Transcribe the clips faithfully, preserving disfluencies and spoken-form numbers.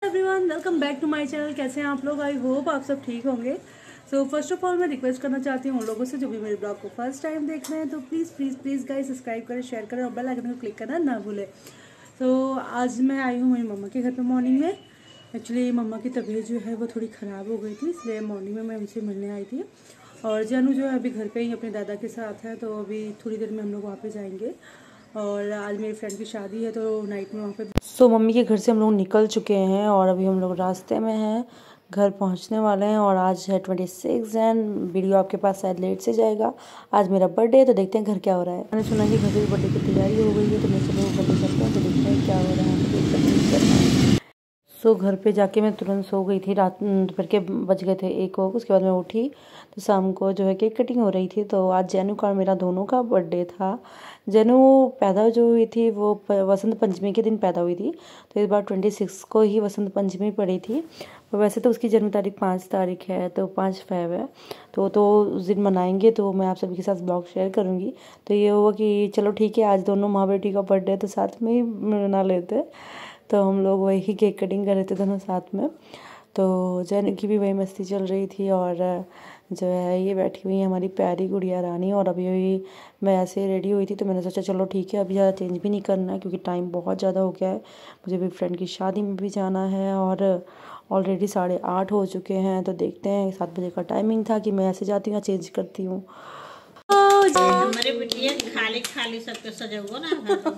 Everyone, welcome back to my channel. कैसे हैं आप लोग? आई होप आप सब ठीक होंगे। सो फर्स्ट ऑफ ऑल मैं रिक्वेस्ट करना चाहती हूँ उन लोगों से जो भी मेरे ब्लॉग को फर्स्ट टाइम देख रहे हैं, तो please please please guys subscribe करें, शेयर करें और बेल आइकन को क्लिक करना ना भूलें। तो आज मैं आई हूँ मेरी मम्मा के घर पे मॉर्निंग में। एक्चुअली मम्मा की तबीयत जो है वो थोड़ी ख़राब हो गई थी, इसलिए मॉर्निंग में मैं उनसे मिलने आई थी। और जानू जो है अभी घर पे ही अपने दादा के साथ है, तो अभी थोड़ी देर में हम लोग वहाँ पे जाएंगे। और आज मेरी फ्रेंड की शादी है, तो नाइट में वहाँ पे सो so, मम्मी के घर से हम लोग निकल चुके हैं और अभी हम लोग रास्ते में हैं, घर पहुंचने वाले हैं। और आज है ट्वेंटी सिक्स एंड वीडियो आपके पास शायद लेट से जाएगा। आज मेरा बर्थडे है, तो देखते हैं घर क्या हो रहा है। मैंने सुना कि घर पे बर्थडे की तैयारी हो गई है, तो मैं चलो बर्थडे करते हैं, तो देखते हैं क्या हो रहा है। सो so, घर पे जाके मैं तुरंत सो गई थी। रात दोपहर के बज गए थे एक को। उसके बाद मैं उठी तो शाम को जो है केक कटिंग हो रही थी। तो आज जैनू का और मेरा दोनों का बर्थडे था। जैनू पैदा जो हुई थी वो वसंत पंचमी के दिन पैदा हुई थी, तो इस बार ट्वेंटी सिक्स को ही वसंत पंचमी पड़ी थी। तो वैसे तो उसकी जन्म तारीख पाँच तारीख है, तो पाँच फेब है, तो तो उस दिन मनाएंगे। तो मैं आप सभी के साथ ब्लॉग शेयर करूँगी। तो ये हुआ कि चलो ठीक है, आज दोनों माँ बेटी का बर्थडे है, तो साथ में ही मना लेते। तो हम लोग वही केक कटिंग कर रहे थे दोनों साथ में। तो जैन की भी वही मस्ती चल रही थी। और जो है ये बैठी हुई है हमारी प्यारी गुड़िया रानी। और अभी अभी मैं ऐसे रेडी हुई थी, तो मैंने सोचा चलो ठीक है, अभी ज़्यादा चेंज भी नहीं करना है क्योंकि टाइम बहुत ज़्यादा हो गया है। मुझे भी फ्रेंड की शादी में भी जाना है और ऑलरेडी साढ़े आठ हो चुके हैं। तो देखते हैं, सात बजे का टाइमिंग था कि मैं ऐसे जाती हूँ या चेंज करती हूँ। हमारे बिटिया खाली खाली सबके सजे हुआ ना।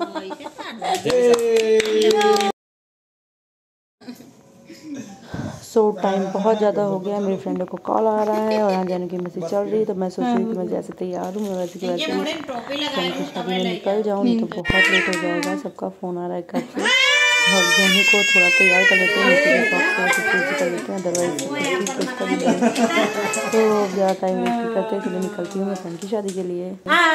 सो so, टाइम बहुत ज़्यादा हो गया, मेरी फ्रेंड को कॉल आ रहा है और यहाँ जाने की मैसेज चल रही है। तो मैं सोच रही हूँ कि मैं जैसे तैयार हूँ मैं वैसे कि वैसे फ्रेंड की शादी में निकल जाऊँ, नहीं तो बहुत लेट हो जाएगा। सबका फ़ोन आ रहा है घर से और जाने को थोड़ा तैयार कर लेते हैं, कर लेते हैं, अदरवाइज कुछ कर नहीं। तो ज़्यादा टाइम वेस्ट करते चलिए निकलती हूँ मैं फ्रेंड की शादी के लिए।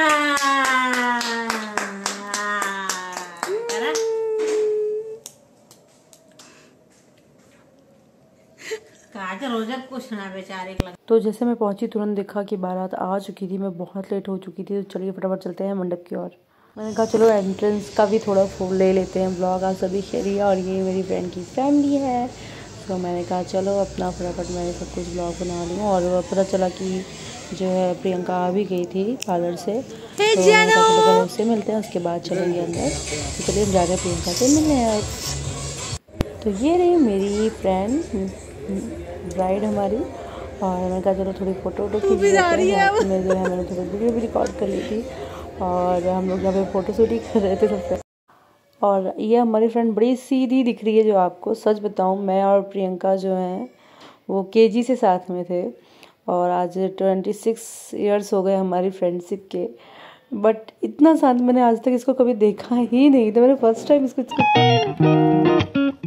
कुछ ना बेचारे। तो जैसे मैं पहुंची तुरंत देखा कि बारात आ चुकी थी। मैं बहुत लेट हो चुकी थी, तो चलिए फटाफट चलते हैं मंडप की ओर। मैंने कहा चलो एंट्रेंस का भी थोड़ा फूल ले लेते हैं, ब्लॉग आप सभी शेयर। और ये मेरी फ्रेंड की फैमिली है, तो मैंने कहा चलो अपना फटाफट मैं सब कुछ ब्लॉग बना लूँ। और पता चला कि जो है प्रियंका आ भी गई थी पार्लर से, तो पहले उससे मिलते हैं, उसके बाद चलेंगे अंदर। तो चलिए हम जा रहे हैं प्रियंका से मिलने। तो ये रही मेरी फ्रेंड ब्राइड हमारी। और मैंने कहा चलो थोड़ी फ़ोटो वोटो खींच लेते हैं। में जो है मैंने थोड़ी वीडियो भी रिकॉर्ड कर ली थी और हम लोग यहाँ पे फ़ोटो शूट ही कर रहे थे सबसे। और ये हमारी फ्रेंड बड़ी सीधी दिख रही है, जो आपको सच बताऊँ मैं और प्रियंका जो हैं वो केजी से साथ में थे। और आज ट्वेंटी सिक्स ईयर्स हो गए हमारी फ्रेंडशिप के, बट इतना साथ मैंने आज तक इसको कभी देखा ही नहीं था। मैंने फर्स्ट टाइम इसको, इसको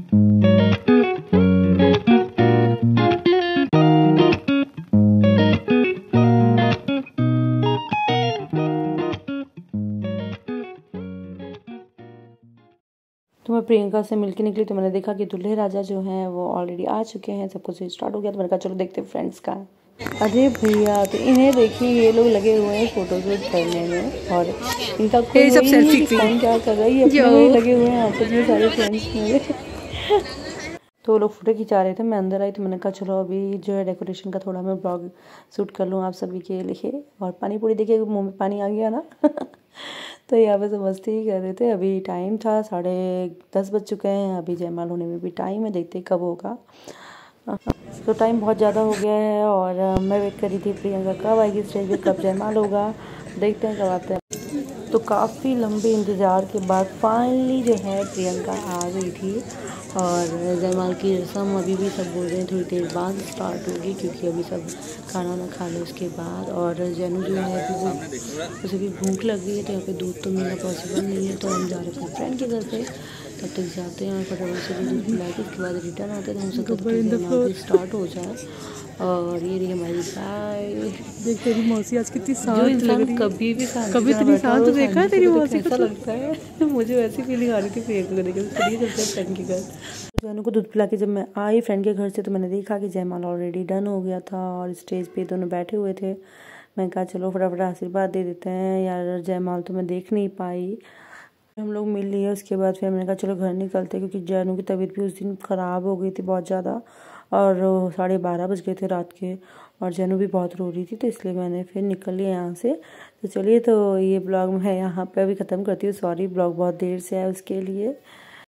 तो मैं प्रियंका से मिलके निकली, तो मैंने देखा कि दूल्हे राजा जो हैं वो ऑलरेडी आ चुके हैं, सब कुछ स्टार्ट हो गया। तो मैंने कहा चलो देखते हैं फ्रेंड्स का। अरे भैया, तो इन्हें देखिए ये लोग लगे हुए हैं फोटो शूट करने में और इनका कोई सब सेल्फी कौन क्या कर रहा है, ये अपने में लगे हुए हैं आपस में सारे फ्रेंड्स मेरे। तो वो लोग फोटो खिंचा रहे थे, मैं अंदर आई तो मैंने कहा चलो अभी जो है डेकोरेशन का थोड़ा मैं ब्लॉग शूट कर लूँ आप सभी के लिए। और पानी पूरी देखिए मुँह में पानी आ गया ना। तो यहाँ पे सब मस्ती ही कर रहे थे। अभी टाइम था साढ़े दस बज चुके हैं, अभी जयमाल होने में भी टाइम है, देखते कब होगा। तो टाइम बहुत ज़्यादा हो गया है और मैं वेट करी थी प्रियंका कब आएगी स्टेज पे, कब जयमाल होगा, देखते हैं कब आते हैं। तो काफ़ी लंबे इंतज़ार के बाद फाइनली जो है प्रियंका आ गई थी। और जयमाल की रस्म अभी भी सब बोल रहे हैं थोड़ी देर बाद स्टार्ट होगी, क्योंकि अभी सब खाना ना खा लो उसके बाद। और जैनू जो है अभी वो उसे भी भूख लग गई है, तो यहाँ पे दूध तो मिलना पॉसिबल नहीं है। तो हम जा रहे हैं अपने फ्रेंड के घर पे, तब तक जाते हैं और फटाफट से भी दूध पिला के उसके बाद रिटर्न आते हैं। तो हम सकते जयमाल भी स्टार्ट हो जाए। और ये रही हमारी गाय, देखो तेरी मौसी आज कितनी शांत लग रही है। कभी भी कभी इतनी शांत देखा है तेरी मौसी को, ऐसा लगता है। मुझे वैसी फीलिंग आ रही थी प्रियंका को देख के। चलिए चलते हैं फ्रेंड के घर। जैनू को दूध पिला के जब मैं आई फ्रेंड के घर से, तो मैंने देखा कि जयमाल ऑलरेडी डन हो गया था और स्टेज पे दोनों बैठे हुए थे। मैंने कहा चलो फटाफट आशीर्वाद दे देते हैं यार। जयमाल तो मैं देख नहीं पाई हम लोग मिल लिए। उसके बाद फिर मैंने कहा चलो घर निकलते, क्योंकि जानू की तबीयत भी उस दिन ख़राब हो गई थी बहुत ज़्यादा, और साढ़े बारह बज गए थे रात के, और जानू भी बहुत रो रही थी, तो इसलिए मैंने फिर निकल लिया यहाँ से। तो चलिए, तो ये ब्लॉग मैं यहाँ पे अभी ख़त्म करती हूँ। सॉरी ब्लॉग बहुत देर से है उसके लिए।